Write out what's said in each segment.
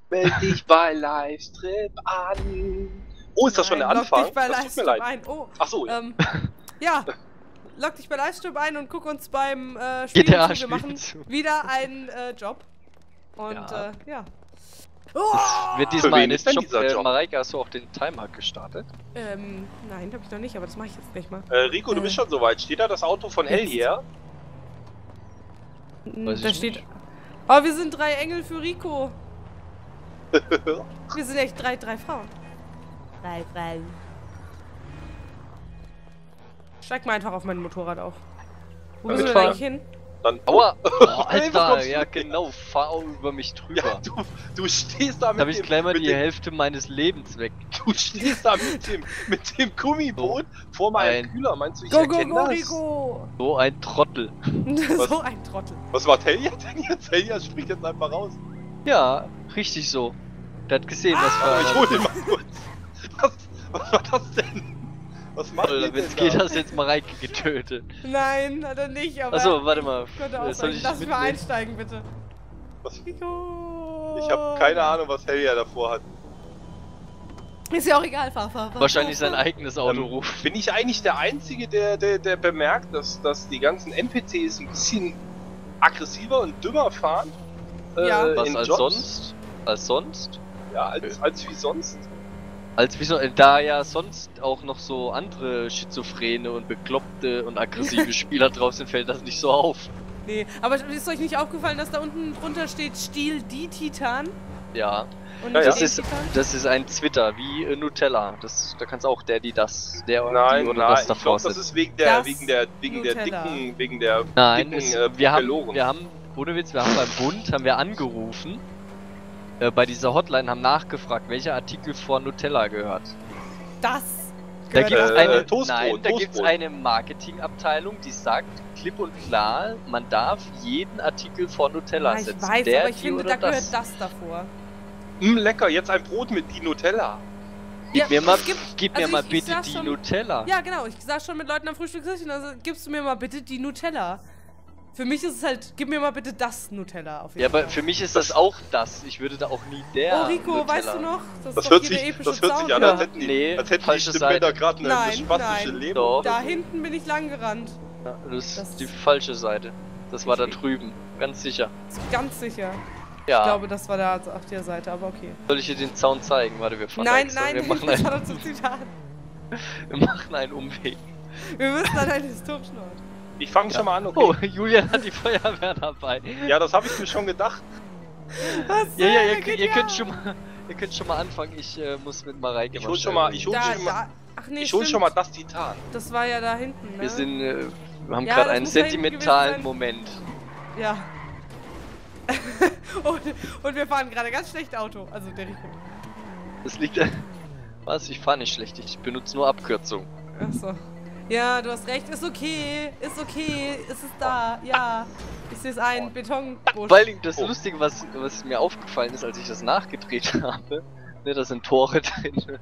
Meld dich bei Livestream an. Oh, ist das schon der Nein, Anfang? Log dich bei Das tut mir Livestream leid. ein. Oh, Ach so, ja. Ja, log dich bei Livestream ein und guck uns beim Spielen GTA zu. Wir machen zu. wieder einen Job. Und Ja. ja. Das wird Für diesmal wen eine ist denn Job. dieser Job? Mareike, hast du auch den Timer gestartet? Nein, hab ich noch nicht, aber das mache ich jetzt gleich mal. Rico, du bist schon soweit. Steht da das Auto von Hell hier? Weiß Da ich steht. nicht. Oh, wir sind 3 Engel für Rico. Wir sind echt drei Frauen. 3 Frauen. Steig mal einfach auf mein Motorrad auf. Wo müssen wir da eigentlich hin? Dann. Aua! Oh, Hey, wo Alter, kommst du ja her? genau, fahr auch über mich drüber. Ja, du stehst da Da mit hab ich dem, gleich mal mit die dem, Hälfte meines Lebens weg. du stehst da mit dem Gummiboot vor meinem Ein- Kühler. Meinst du, ich Go, go, erkenne go, das? Rico! So ein Trottel. So ein Trottel. Was macht Helja denn jetzt? Helja springt jetzt einfach raus. Ja, richtig so. Der hat gesehen, was Aber ich war. hol den mal kurz. Was war das denn? Was macht ihr Wenn denn es geht, da? hast du jetzt Mareike getötet. Nein, hat er nicht, aber. Achso, warte mal. Könnte auch Soll sein. ich Lass mich mal mitnehmen? einsteigen, bitte. Was? Rico! Ich habe keine Ahnung, was Helja davor hat. Ist ja auch egal, fahr. Wahrscheinlich sein eigenes Auto Ähm, ruft. Bin ich eigentlich der Einzige, der bemerkt, dass die ganzen NPCs ein bisschen aggressiver und dümmer fahren? Ja. Was in als Jobs? sonst? Als sonst? Ja, als wie sonst. Als wieso, da ja sonst auch noch so andere schizophrene und bekloppte und aggressive Spieler drauf sind, fällt das nicht so auf. Nee, aber ist euch nicht aufgefallen, dass da unten drunter steht Stil die Titan? Ja. Und Ja, ja. nicht Das den ist, Titan? das ist ein Twitter, wie Nutella. Da kannst auch der, die das, der Nein, die oder nein, das ich davor glaube, das sitzt. ist wegen der Nutella. Nein, dicken wir Peloren. haben, ohne Witz, wir haben beim Bund, haben wir angerufen, bei dieser Hotline, haben nachgefragt, welcher Artikel vor Nutella gehört. Das Da gehört gibt es auch- eine, Toastbrot, nein, da gibt's Toastbrot. eine Marketingabteilung, die sagt klipp und klar, man darf jeden Artikel vor Nutella Ja, ich setzen. weiß, Der, aber ich die finde, oder da gehört das davor. Lecker, jetzt ein Brot mit die Nutella. Gib Ja, mir mal, es gibt- gib also mir mal ich bitte sag die schon- Nutella. Ja, genau, ich saß schon mit Leuten am Frühstückstisch und also gibst du mir mal bitte die Nutella. Für mich ist es halt, gib mir mal bitte das Nutella auf jeden Ja, Fall. aber für mich ist das auch das. Ich würde da auch nie der Oh Rico, Nutella. weißt du noch? Das ist hört doch hier der sich, epische das hört sich Zaun, an, oder? als hätten die, Nee, als hätten die falsche Stimmbänder Seite. gerade eine Nein, spastische nein. Leber. Doch. Da hinten bin ich lang gerannt. Ja, das Das- ist die falsche Seite. Das war da Ich- drüben, ganz sicher. Ist ganz sicher. Ja, Ich glaube, das war da auf der Seite, aber okay. soll ich dir den Zaun zeigen? Warte, wir fahren da Nein, extra. nein, wir machen, das war einen, doch zum Zitat. wir machen einen Umweg. Wir müssen an einen historischen Ort. Ich fange schon mal an, okay? Oh, Julian hat die Feuerwehr dabei. Ja, das habe ich mir schon gedacht. Was Ja, ja, ihr, geht ihr könnt schon mal anfangen. Ich muss mit Mareike Ich hol schon mal, ich hol Da, schon mal, da. Ach nee, ich hol stimmt. schon mal das Titan. Das war ja da hinten, ne? Wir sind, wir haben Ja, gerade das einen muss da hinten sentimentalen gewesen sein. Moment. Ja. und wir fahren gerade ganz schlecht Auto. Also der Rico. Das liegt. Was? Ich fahre nicht schlecht. Ich benutze nur Abkürzung. Achso. Ja, du hast recht. Ist okay. Ist okay. Es ist da. Ja. Ich sehe es ein. Betonbusch. Vor allem das Oh. Lustige, was mir aufgefallen ist, als ich das nachgedreht habe, ne, da sind Tore drin.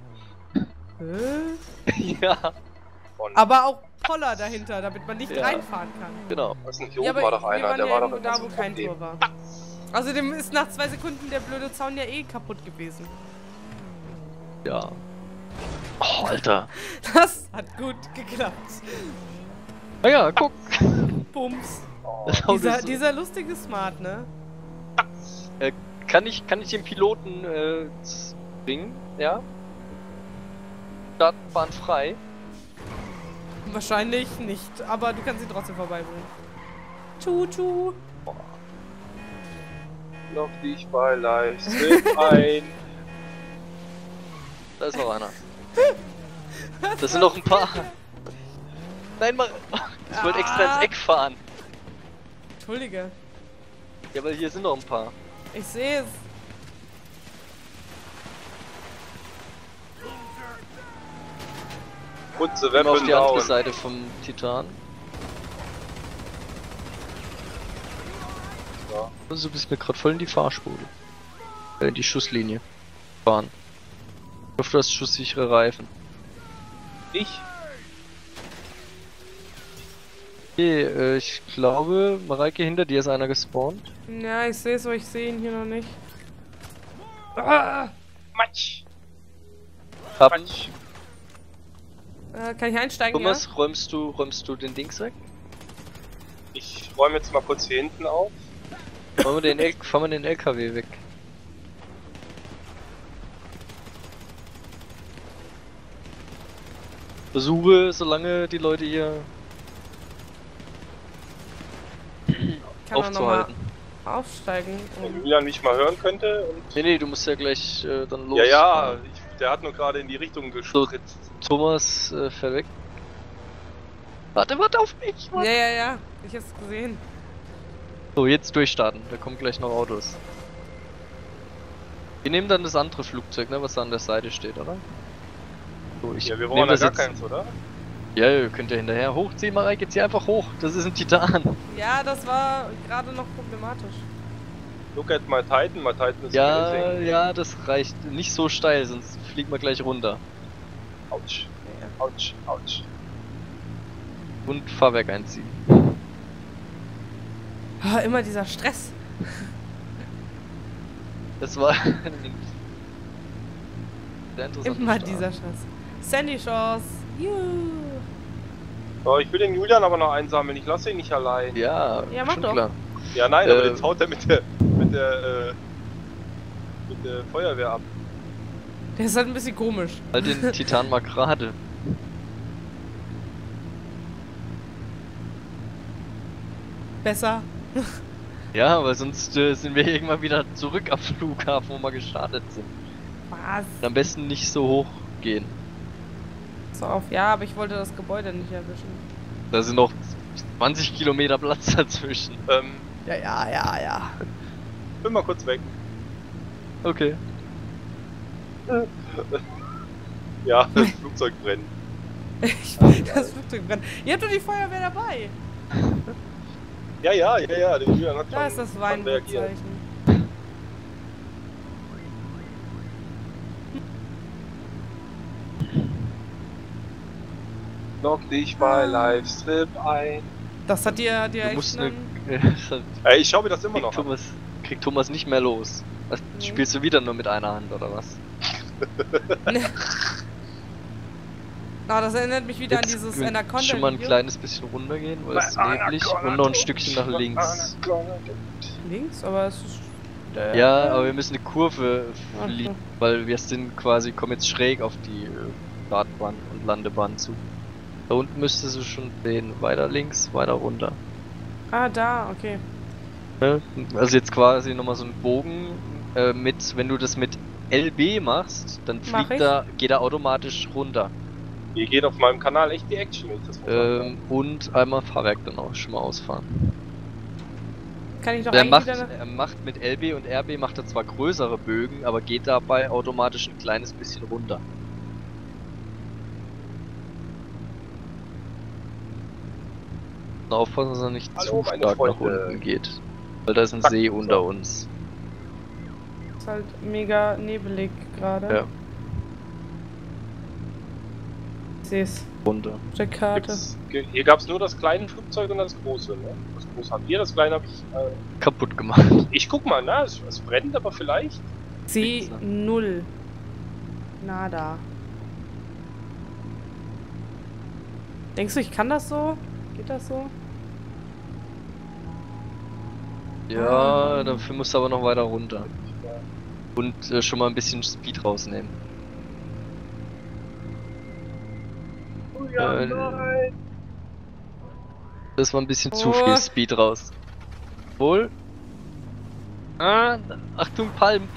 Hä? Ja, Aber auch Poller dahinter, damit man nicht Ja. reinfahren kann. genau. Was denn? Hier Ja, oben aber war doch wir einer, waren der ja war doch irgendwo immer da, so wo ein kein Problem. Tor war. Außerdem ist nach 2 Sekunden der blöde Zaun ja eh kaputt gewesen. Ja. Oh, Alter. Das hat gut geklappt. Naja, guck. Bums. Das Auto ist so- Dieser lustige Smart, ne? Kann ich den Piloten bringen? Ja? Startbahn frei. Wahrscheinlich nicht, aber du kannst ihn trotzdem vorbeibringen. Tschu. Log dich bei Livestream ein. Da ist noch einer. Das sind noch ein paar. Nein, mal. Ich wollte extra ins Eck fahren. Entschuldige. Ja, aber hier sind noch ein paar. Ich sehe es. Putze, Gehen wir auf Weapon die andere down. Seite vom Titan. Ja. Also, du bist mir gerade voll in die Fahrspur. In die Schusslinie. Fahren. Ich hoffe, du hast schusssichere Reifen. Ich? Okay, ich glaube, Mareike, hinter dir ist einer gespawnt. Ja, ich sehe es, aber ich sehe ihn hier noch nicht. Ah, Matsch. Haben. Matsch. kann ich einsteigen? Thomas, räumst du den Dings weg? Ich räume jetzt mal kurz hier hinten auf. Fahren wir den LKW weg. Versuche, solange die Leute hier Kann man nochmal aufzuhalten. aufsteigen. Wenn Julian mich mal hören könnte. Und Nee, du musst ja gleich dann los. ja, der hat nur gerade in die Richtung gespritzt. Thomas fährt weg. Warte auf mich! Mann. Ja. Ich hab's gesehen. So, jetzt durchstarten. Da kommen gleich noch Autos. Wir nehmen dann das andere Flugzeug, ne, was da an der Seite steht, oder? So, Ja, wir nehm brauchen ja das gar jetzt. keins, oder? Ja, ihr könnt ja hinterher hochziehen, Mareike, jetzt hier einfach hoch. Das ist ein Titan. Ja, das war gerade noch problematisch. Look at my Titan ist Ja, amazing. ja, das reicht. Nicht so steil, sonst fliegen wir gleich runter. Autsch, Ja. Autsch, Autsch. Und Fahrwerk einziehen. Ah, immer dieser Stress. Das war sehr interessant. Immer dieser Stress. Sandy Shores. Juhu. So, ich will den Julian aber noch einsammeln, ich lasse ihn nicht allein. Ja, Ja, mach schon doch. klar. Ja, nein, aber jetzt haut er mit der Feuerwehr ab. Der ist halt ein bisschen komisch. Halt den Titan mal gerade. Besser. Ja, aber sonst sind wir irgendwann wieder zurück am Flughafen, wo wir gestartet sind. Was? Am besten nicht so hoch gehen. So auf. Ja, aber ich wollte das Gebäude nicht erwischen. Da sind noch 20 Kilometer Platz dazwischen. Ja. Bin mal kurz weg. Okay. Ja, das Flugzeug brennt. Das Flugzeug brennt. Ihr habt doch die Feuerwehr dabei. Ja, der Julian hat Da ist das schon reagiert. Weinbruchzeichen. Log dich bei Livestream ein. Das hat dir Du echt musst einen... Ey, ich schau mir das immer noch an. Kriegt Thomas nicht mehr los. Was, Nee. spielst du wieder nur mit einer Hand oder was? Ah, das erinnert mich wieder an Jetzt dieses schon Anaconda mal ein Video. kleines bisschen runtergehen, weil es ist Bei neblig Anaconda und noch ein tot. Stückchen nach links. Links, aber es ist... Ja, aber wir müssen eine Kurve Ach fliegen, so. weil wir sind quasi, kommen jetzt schräg auf die Startbahn und Landebahn zu. Da unten müsstest du schon sehen, weiter links, weiter runter. Ah, da, okay. Ne? Also jetzt quasi nochmal so ein Bogen wenn du das mit LB machst, dann Mach ich. geht er automatisch runter. Hier geht auf meinem Kanal echt die Action, wenn ich das mal Und einmal Fahrwerk dann auch schon mal ausfahren. Kann ich doch Er eigentlich macht, wieder... er macht mit LB und RB macht er zwar größere Bögen, aber geht dabei automatisch ein kleines bisschen runter. Aufpassen, dass er nicht Hallo, zu meine stark nach Freunde. unten geht. Weil da ist ein Zack, See so. unter uns. Ist halt mega nebelig gerade. Ja, Ich seh's. runter. Auf der Karte. Hier gab's nur das kleine Flugzeug und das große, ne? Das große habt ihr, das kleine hab ich. Kaputt gemacht. Ich guck mal, na, es brennt aber vielleicht. C0. Nada. Denkst du, ich kann das so? Geht das so? Ja, dafür musst du aber noch weiter runter. Und schon mal ein bisschen Speed rausnehmen. Oh ja, Äh, nein. Das war ein bisschen zu Oh. viel Speed raus. Wohl? Ah, Achtung, Palm.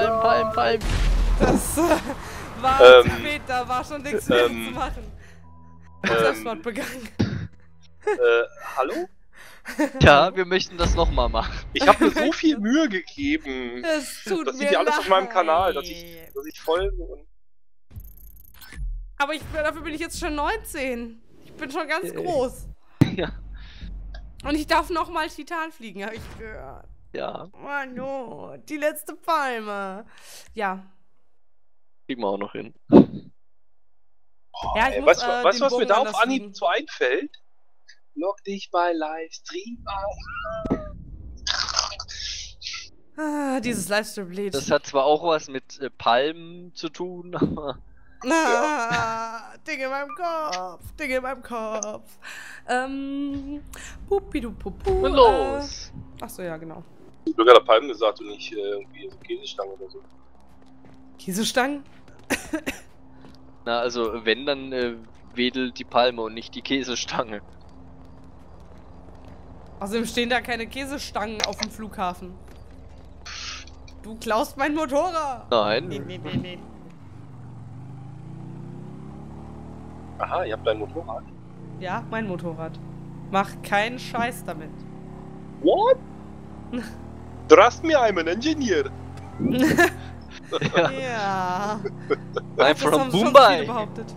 Das war zu spät, da war schon nichts mehr zu machen. Selbstmord begangen. Hallo? Ja, wir möchten das nochmal machen. Ich habe mir so viel Mühe gegeben. Es tut Das mir sieht ja alles auf meinem Kanal, dass leid. ich folge und. Aber dafür bin ich jetzt schon 19. Ich bin schon ganz groß. Ja. Und ich darf nochmal Titan fliegen, habe ich gehört. Ja, Oh no, die letzte Palme. Ja. kriegen wir auch noch hin. Ja, ich Ey, muss, weißt du, den was mir Bogen da auf anders Anhieb fliegen. so einfällt? Log dich bei Livestream ein. Ah, dieses Livestream-Lied. Das hat zwar auch was mit Palmen zu tun, aber... Ding in meinem Kopf, Ding in meinem Kopf. Pupidupupu. Los! Achso, ja, genau. Ich habe gerade Palmen gesagt und nicht irgendwie so Käsestangen oder so. Käsestangen? Na, also wenn, dann wedelt die Palme und nicht die Käsestange. Außerdem stehen da keine Käsestangen auf dem Flughafen. Du klaust mein Motorrad! Nein. Nee. Aha, ihr habt ein Motorrad. Ja, mein Motorrad. Mach keinen Scheiß damit. What? Trust me, I'm an engineer. Ja. I'm Das from haben schon viele Mumbai. behauptet.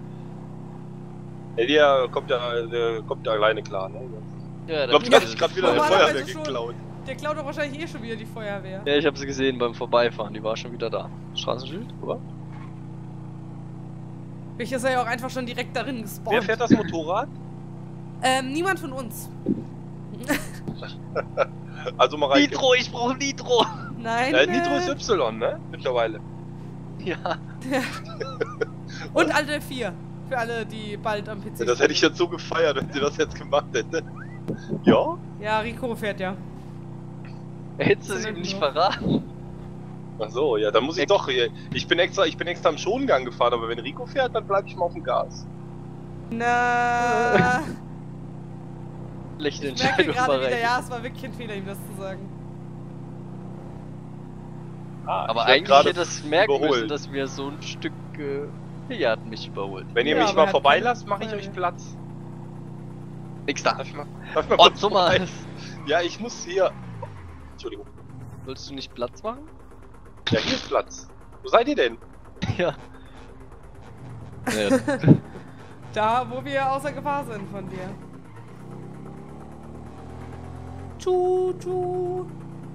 Der kommt ja alleine klar, ne? Ja, Ich glaube, das ich gerade wieder eine Normalerweise Feuerwehr schon. geklaut. Der klaut doch wahrscheinlich eh schon wieder die Feuerwehr. Ja, ich habe sie gesehen beim Vorbeifahren, die war schon wieder da. Straßenschild, oder? Ich ist ja auch einfach schon direkt darin gespawnt. Wer fährt das Motorrad? Niemand von uns. Also Mareike. Nitro, ich brauche Nitro! Nein. Nitro ist Y, ne? Mittlerweile. Ja. Und alle 4. Für alle, die bald am PC Ja, das hätte ich jetzt so gefeiert, wenn sie das jetzt gemacht hätte. Ja? Ja, Rico fährt ja. Hättest du es ihm nicht verraten? Ach so, ja, dann muss ich doch. Ich bin extra im Schongang gefahren, aber wenn Rico fährt, dann bleibe ich mal auf dem Gas. Na. Schlechte Ich merke Entscheidung, gerade wieder, Mareike. ja, es war wirklich ein Fehler, ihm das zu sagen. Ah, Aber ich werd eigentlich gerade hätte es merken müssen, überholt. dass wir so ein Stück... Hier hat mich überholt. Wenn ihr Ja, mich aber mal er hat vorbeilasst, keine mache ich euch Feuerwehr. Platz. Nix da. Darf ich mal Oh, kurz Thomas! vorbei? Ja, ich muss hier. Entschuldigung. Willst du nicht Platz machen? Ja, hier ist Platz. Wo seid ihr denn? Ja. Ja. Da, wo wir außer Gefahr sind von dir. Tschu.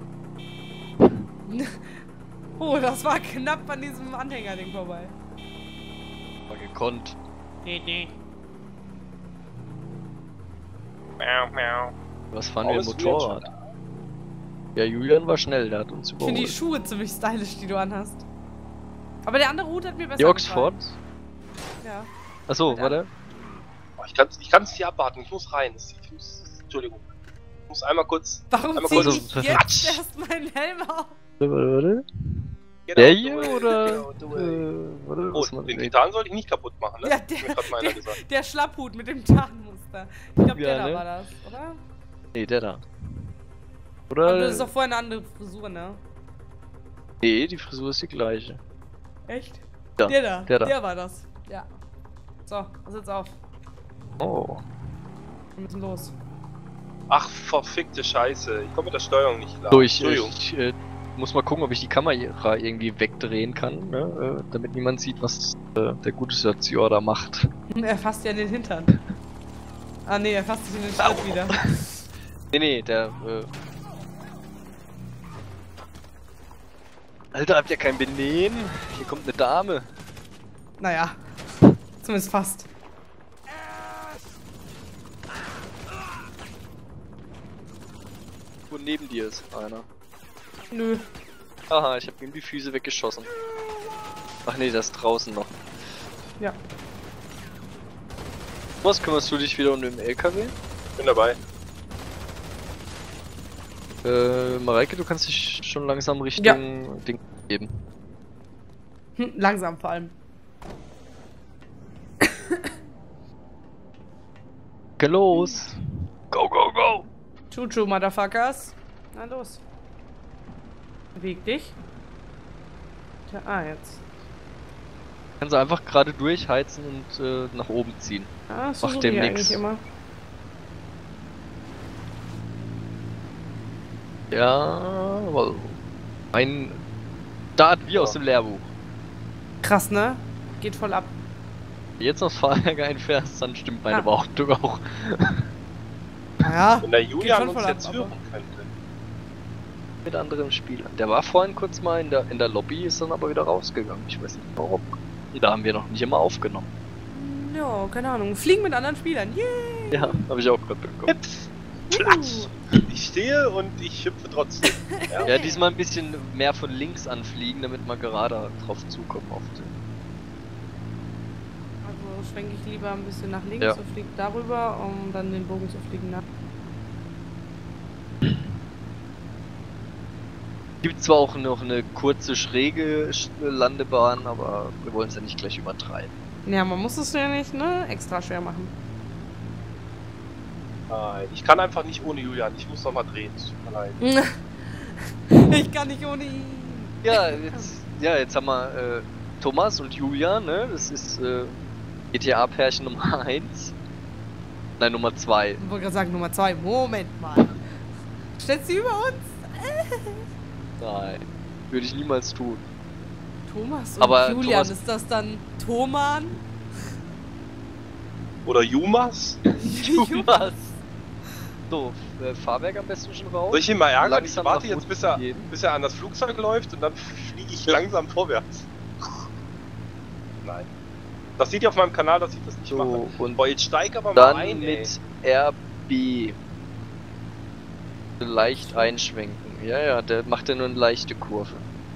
Oh, das war knapp an diesem Anhängerding vorbei. War gekonnt. Nee. Miau. Was fahren wir im Aus Motorrad? Ja, Julian war schnell, der hat uns Ich finde die überholt. Schuhe ziemlich stylisch, die du anhast. Aber der andere Hut hat mir besser Die Oxford? gefallen. Ja. Achso, warte. Oh, ich kann's nicht abwarten, ich muss rein. Entschuldigung. Ich muss einmal kurz. Warum Einmal zieh kurz- ich jetzt erst meinen Helm auf? Warte. Genau, Der hier do it, oder? genau, do it. Warte, Oh, was man den Titan sollte ich nicht kaputt machen, ne? Ja, Hat mir grad mal einer gesagt. der Schlapphut mit dem Tarnmuster. Ich glaube, Ja, der da ne? war das, oder? Nee, der da. Aber Oder? das ist doch vorher eine andere Frisur, ne? Nee, die Frisur ist die gleiche. Echt? Ja, Der da. der da. Der war das. Ja. So, pass jetzt auf. Oh. Wir müssen los. Ach, verfickte Scheiße. Ich komme mit der Steuerung nicht klar. So, ich Entschuldigung. muss mal gucken, ob ich die Kamera irgendwie wegdrehen kann, ne? Damit niemand sieht, was der gute Sergio da macht. Er fasst ja in den Hintern. Ah ne, er fasst sich in den Schritt wieder. Nee, der Alter, habt ihr kein Benehmen? Hier kommt eine Dame. Naja. Zumindest fast. Wo neben dir ist einer. Nö. Aha, ich hab ihm die Füße weggeschossen. Ach nee, das ist draußen noch. Ja. Was, kümmerst du dich wieder um den LKW? Bin dabei. Mareike, du kannst dich schon langsam Richtung Ja. Ding geben. Langsam vor allem. Geh los! Go, go, go! Chuchu, Motherfuckers. Na los. Beweg dich. Tja, jetzt. Kannst du einfach gerade durchheizen und nach oben ziehen. Ah, das Macht versuche dem ich nix. eigentlich immer. Ja, weil ein Start wie aus dem Lehrbuch. Krass, ne? Geht voll ab. Wenn du jetzt noch das Fahrwerk einfährst, dann stimmt meine Ah. Behauptung auch. Naja. Wenn der Geht Julian schon uns voll ab, jetzt aber- hören könnte. Mit anderen Spielern. Der war vorhin kurz mal in der Lobby, ist dann aber wieder rausgegangen. Ich weiß nicht warum. Und da haben wir noch nicht immer aufgenommen. Ja, keine Ahnung. Fliegen mit anderen Spielern. Yay! Ja, habe ich auch gerade bekommen. Platsch! Ich stehe und ich hüpfe trotzdem. Ja. Ja, diesmal ein bisschen mehr von links anfliegen, damit man gerade drauf zukommen oft. Also schwenke ich lieber ein bisschen nach links Ja. und fliege darüber, um dann den Bogen zu fliegen. Gibt zwar auch noch eine kurze schräge Landebahn, aber wir wollen es ja nicht gleich übertreiben. Ja, man muss es ja nicht, ne, extra schwer machen. Nein, ich kann einfach nicht ohne Julian. Ich muss noch mal drehen. Es tut mir leid. Ich kann nicht ohne ihn. Ja, jetzt haben wir Thomas und Julian, ne? Das ist GTA-Pärchen Nummer 1. Nein, Nummer 2. Ich wollte gerade sagen, Nummer 2. Moment mal. Stellt sie über uns? Nein, würde ich niemals tun. Thomas und Aber Julian, Thomas- ist das dann Thoman? Oder Jumas? Thomas! So, Fahrwerk am besten schon raus. Soll ich ihn mal ärgern? Langsam Ich warte nach jetzt, unten bis er an das Flugzeug läuft und dann fliege ich langsam vorwärts. Nein. Das seht ihr auf meinem Kanal, dass ich das nicht mache. So, und Boah, jetzt steig aber mal dann ein, mit RB. Leicht einschwenken. Ja, der macht ja nur eine leichte Kurve.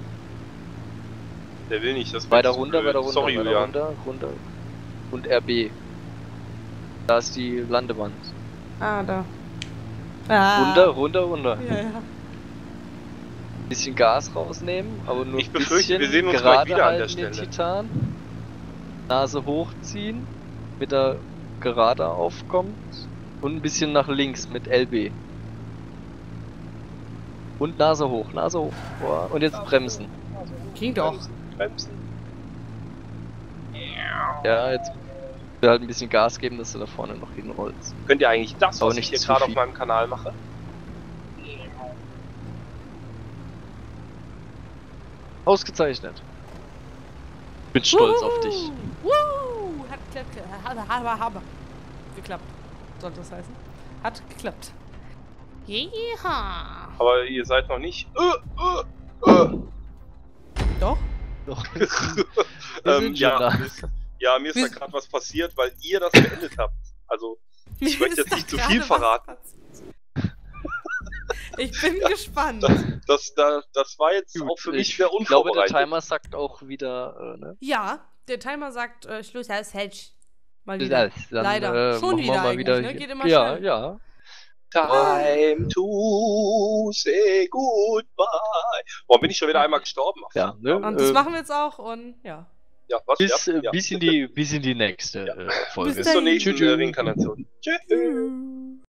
Der will nicht, das Weiter wird zu runter, blöd. weiter runter, Sorry, weiter Julian. runter. Und RB. Da ist die Landebahn. Ah, da. Ah. Runter. Ja, ja. Bisschen Gas rausnehmen, aber nur Ich ein befürchte, bisschen. wir sehen uns Gerade gleich wieder an der halten den Stelle. Titan. Nase hochziehen, mit der Gerade aufkommt. Und ein bisschen nach links mit LB. Und Nase hoch. Boah, und jetzt bremsen. Ging doch. Bremsen. Ja, jetzt will halt ein bisschen Gas geben, dass du da vorne noch hinrollst. Könnt ihr eigentlich das, Aber was ich nicht hier zu gerade auf viel. meinem Kanal mache? Ausgezeichnet. Bin stolz auf dich. Woo! Hat geklappt. Sollte das heißen? Hat geklappt. Jeha! Aber ihr seid noch nicht. Doch? Doch. Wir sind schon Ja, da. ja, mir ist da Wir- gerade was passiert, weil ihr das beendet habt. Also, ich möchte jetzt nicht zu viel verraten. Ich bin gespannt. Das war jetzt Gut, auch für mich ich sehr glaube, der unvorbereitet. Timer sagt auch wieder, ne? Ja, der Timer sagt Schluss, er ist falsch. Mal Das wieder. heißt, dann, Leider. Schon machen wieder wir mal eigentlich, wieder. ne? Geht immer ja, schnell. ja. Time to say goodbye. Warum bin ich schon wieder einmal gestorben? Ach, Ja, ne? Und das machen wir jetzt auch und ja. ja, was? Bis, ja. bis in die nächste Folge. Bis Bis zur nächsten Tschüss. Reinkarnation. Tschüss. Tschüss.